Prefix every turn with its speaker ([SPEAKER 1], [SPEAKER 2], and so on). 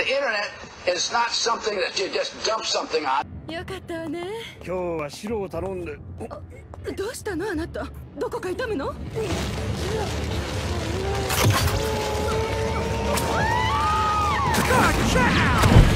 [SPEAKER 1] internet is not something that you just dump something on.
[SPEAKER 2] よかったわね。
[SPEAKER 3] 今日は白を頼んで。
[SPEAKER 2] どうしたのあなた？どこか痛むの
[SPEAKER 3] Gotcha!